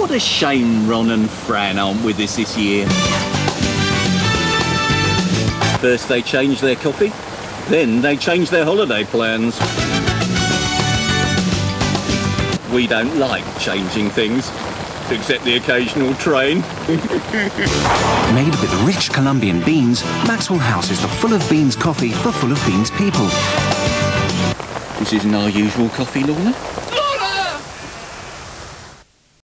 What a shame Ron and Fran aren't with us this year. First they change their coffee, then they change their holiday plans. We don't like changing things, except the occasional train. Made with rich Colombian beans, Maxwell House is the Full of Beans coffee for Full of Beans people. This isn't our usual coffee, Lorna.